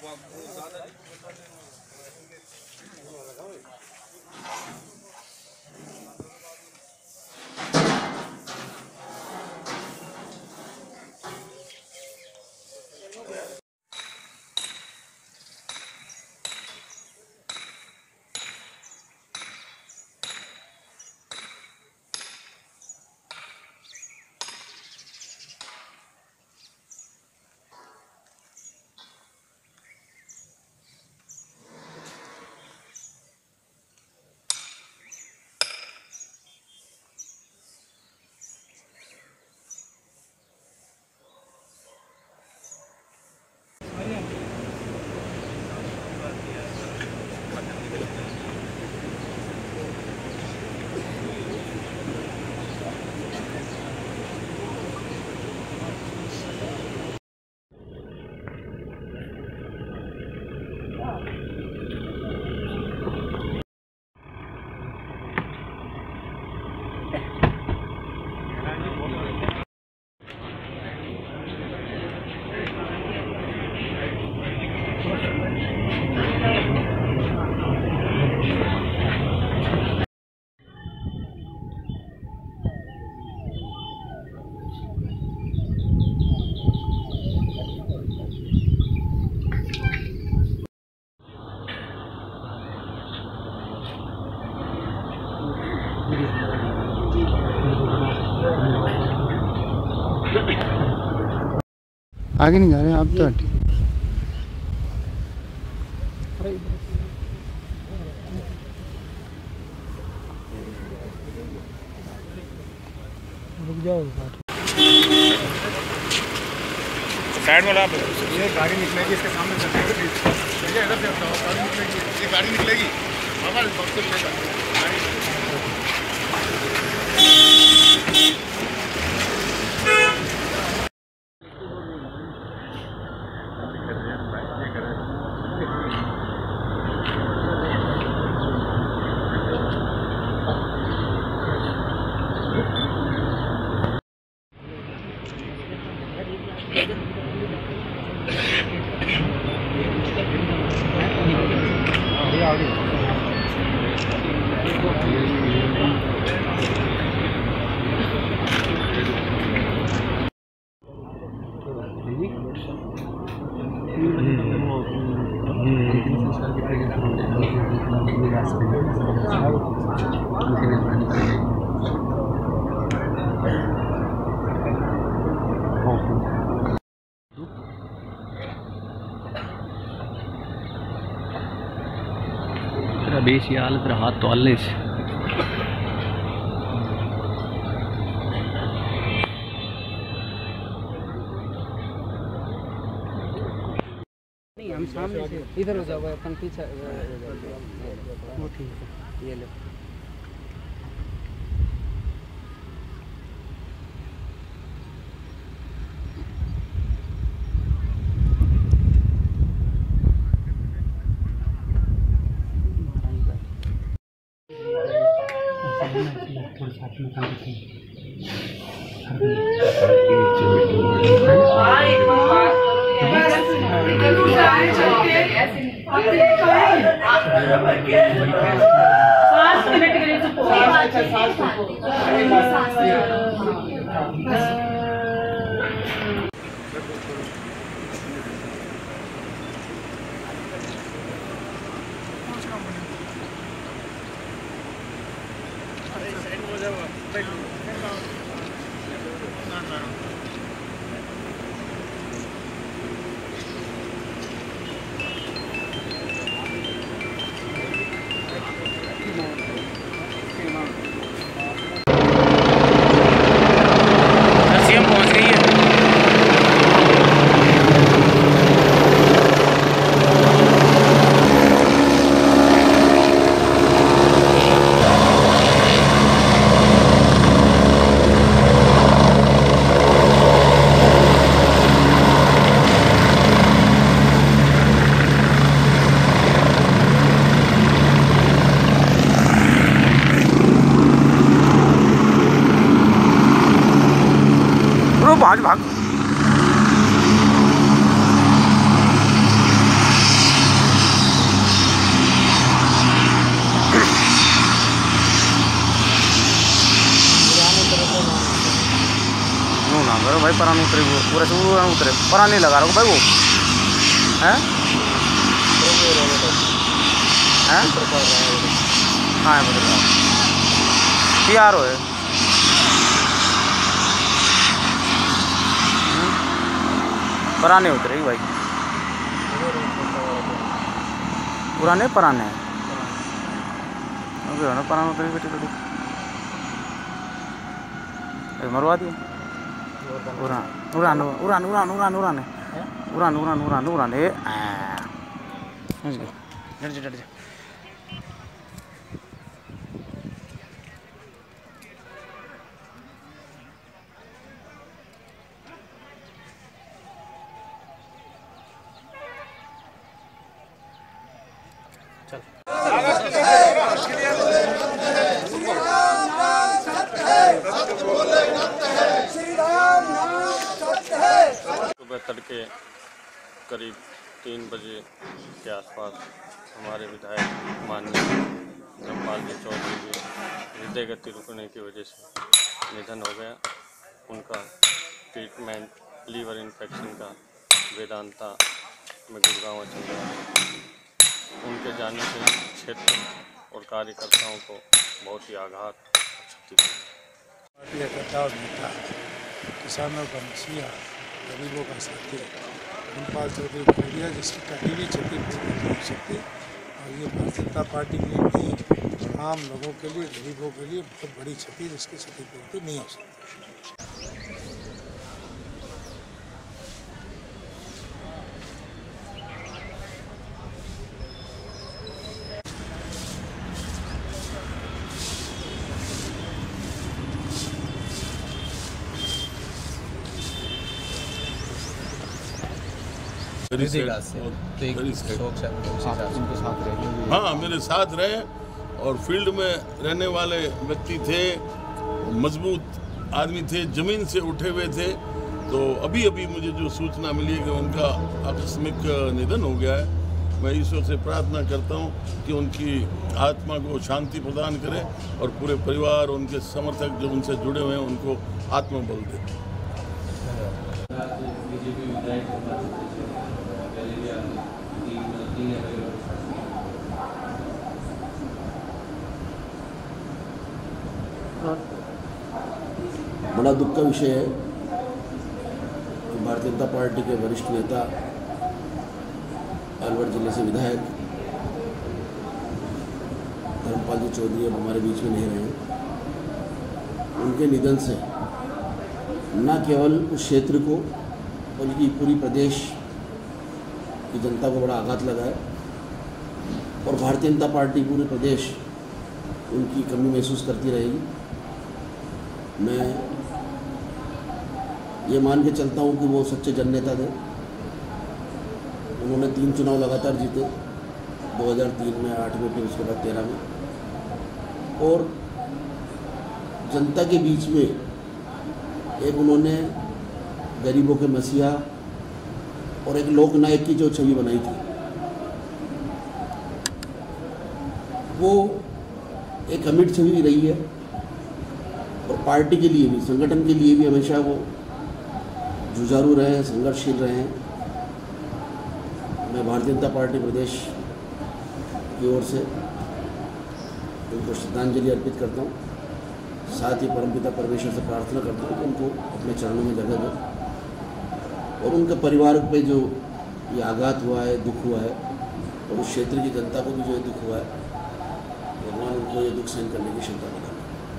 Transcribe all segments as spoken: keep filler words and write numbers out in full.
आगे नहीं जा रहे हैं आप तो। रुक जाओ साइड में आप ये गाड़ी निकलेगी इसके सामने चलते इधर से गाड़ी निकलेगी, ये गाड़ी निकलेगी बाबा बक्स से गाड़ी बेसी हालत रहा तो अल्ले से नहीं, हम सामने से इधर हो जाओ, अपन पीछे वो ठीक है। ये लो परान उतरे वो पूरा से वो उतरे परान नहीं लगा रहा भाई वो हैं हैं हाँ है बता तैयार हो पराने उतरे भाई पुराने पराने ना पराने उतरे बेटे बेटे मरवा दिया उड़ान उड़ान उड़ान उड़ान उड़ान उड़ान उड़ान उड़ान उड़ान उड़ान ए डर जा डर जा सुबह तड़के करीब तीन बजे के आसपास हमारे विधायक माननीय धर्मपाल जी चौधरी जी हृदय गति रुकने की वजह से निधन हो गया। उनका ट्रीटमेंट लीवर इन्फेक्शन का वेदांता में गुड़गांव चल रहा है। उनके जाने से क्षेत्र और कार्यकर्ताओं को बहुत ही आघात क्षति पार्टी का नेता, किसानों का मसीहा, गरीबों का साथी धर्मपाल चौधरी को दिया, जिसकी कभी भी क्षति पूरी नहीं हो सकती। और ये भारतीय जनता पार्टी के लिए नहीं, आम लोगों के लिए, गरीबों के लिए बहुत बड़ी क्षति, जिसकी क्षतिपूर्ति नहीं हो सकती। हाँ, मेरे साथ रहे और फील्ड में रहने वाले व्यक्ति थे, मजबूत आदमी थे, जमीन से उठे हुए थे। तो अभी अभी मुझे जो सूचना मिली है कि उनका आकस्मिक निधन हो गया है। मैं ईश्वर से प्रार्थना करता हूँ कि उनकी आत्मा को शांति प्रदान करे और पूरे परिवार, उनके समर्थक जो उनसे जुड़े हुए हैं, उनको आत्मबल दे। बड़ा दुख का विषय है कि भारतीय जनता पार्टी के वरिष्ठ नेता, अलवर जिले से विधायक धर्मपाल जी चौधरी अब हमारे बीच में नहीं रहे। उनके निधन से न केवल उस क्षेत्र को बल्कि पूरी प्रदेश की जनता को बड़ा आघात लगा है और भारतीय जनता पार्टी पूरे प्रदेश उनकी कमी महसूस करती रहेगी। मैं ये मान के चलता हूँ कि वो सच्चे जननेता थे। उन्होंने तीन चुनाव लगातार जीते, दो हज़ार तीन में, आठ में, फिर उसके बाद तेरह में, और जनता के बीच में एक उन्होंने गरीबों के मसीहा और एक लोकनायक की जो छवि बनाई थी, वो एक अमिट छवि रही है। और पार्टी के लिए भी, संगठन के लिए भी हमेशा वो जुझारू रहे हैं, संघर्षशील रहे हैं। मैं भारतीय जनता पार्टी प्रदेश की ओर से उनको श्रद्धांजलि अर्पित करता हूँ। साथ ही परमपिता परमेश्वर से प्रार्थना करता हूँ कि उनको अपने चरणों में जगह दे और उनके परिवार पे जो ये आघात हुआ है, दुख हुआ है, और उस क्षेत्र की जनता को भी जो ये दुख हुआ है, भगवान उनको ये दुख सहन करने की क्षमता बना।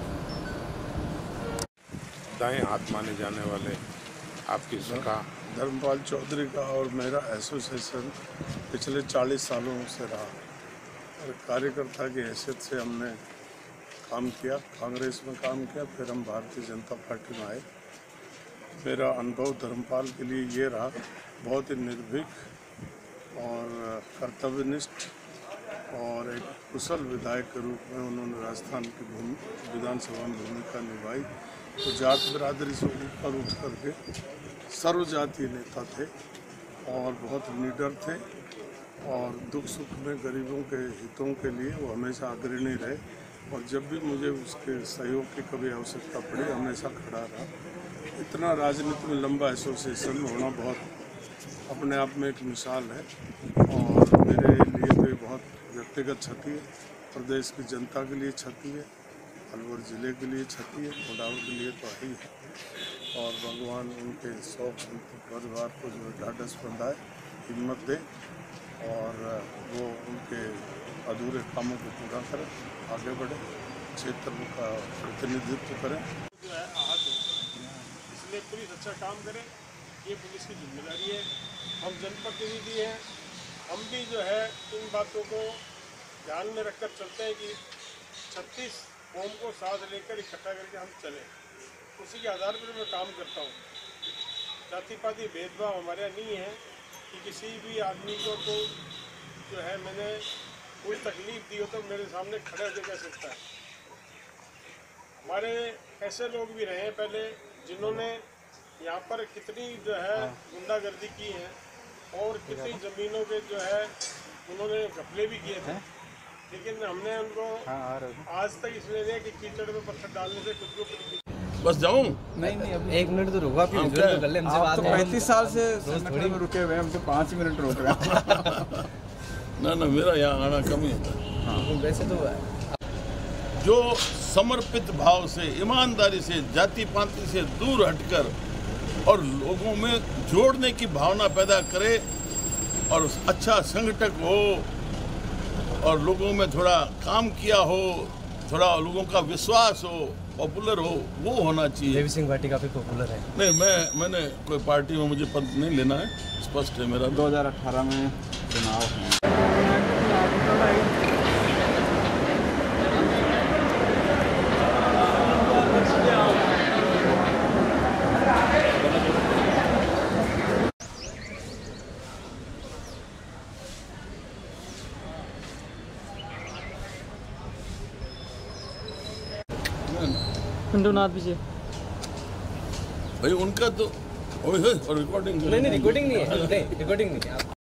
दाएं हाथ माने जाने वाले आपकी सका धर्मपाल चौधरी का और मेरा एसोसिएशन पिछले चालीस सालों से रहा और कार्यकर्ता की हैसियत से हमने काम किया, कांग्रेस में काम किया, फिर हम भारतीय जनता पार्टी में आए। मेरा अनुभव धर्मपाल के लिए ये रहा, बहुत ही निर्भीक और कर्तव्यनिष्ठ और एक कुशल विधायक के रूप में उन्होंने राजस्थान की भूमि विधानसभा में भूमिका निभाई। तो जात बिरादरी से ऊपर उठ करके सर्वजातीय नेता थे और बहुत लीडर थे और दुख सुख में गरीबों के हितों के लिए वो हमेशा अग्रणी रहे और जब भी मुझे उसके सहयोग की कभी आवश्यकता पड़ी हमेशा खड़ा रहा। इतना राजनीति में लंबा एसोसिएशन होना बहुत अपने आप में एक मिसाल है और मेरे लिए तो ये बहुत व्यक्तिगत क्षति है, प्रदेश की जनता के लिए क्षति है, अलवर ज़िले के लिए क्षति है, कोडावर के लिए तो है ही है। और भगवान उनके शौक परिवार को जो ढाढ़स बंधाए, हिम्मत दे और वो उनके अधूरे कामों को पूरा करें, आगे बढ़े, क्षेत्र का प्रतिनिधित्व करें। जो है आहत हो, इसलिए पुलिस अच्छा काम करे, ये पुलिस की जिम्मेदारी है। हम जनप्रतिनिधि हैं, हम भी जो है इन बातों को ध्यान में रखकर चलते हैं कि छत्तीस फॉर्म को साथ लेकर इकट्ठा करके हम चलें। उसी के आधार पर मैं काम करता हूँ। जाति पाति भेदभाव हमारे यहाँ नहीं है कि किसी भी आदमी को तो जो है मैंने कोई तकलीफ दी हो तो मेरे सामने खड़े होकर कह सकता है। हमारे ऐसे लोग भी रहे हैं पहले जिन्होंने यहाँ पर कितनी जो है गुंडागर्दी की है और कितनी ज़मीनों के जो है उन्होंने घपले भी किए थे, लेकिन हमने उनको आज तक इसलिए नहीं कि कीचड़ में पत्थर डालने से कुछ को बस जाऊं? नहीं नहीं अब एक मिनट तो रुका, फिर हम तो कर ले हमसे बात। तो पैंतीस साल से संगठन में रुके हुए हैं, हम तो पाँच मिनट रोक रहे हैं। ना ना मेरा यहाँ आना कम ही होता है। हाँ वैसे तो जो समर्पित भाव से, ईमानदारी से, जाति पाति से दूर हटकर और लोगों में जोड़ने की भावना पैदा करे और अच्छा संगठक हो और लोगों में थोड़ा काम किया हो, थोड़ा लोगों का विश्वास हो, पॉपुलर हो, वो होना चाहिए। देवी सिंह भाटी काफी पॉपुलर है। नहीं, मैं मैंने कोई पार्टी में मुझे पद नहीं लेना है, स्पष्ट है मेरा। दो हज़ार अठारह में चुनाव है। खंडूनाथ पीछे भाई उनका तो रिकॉर्डिंग नहीं नहीं रिकॉर्डिंग नहीं है, नहीं रिकॉर्डिंग नहीं है।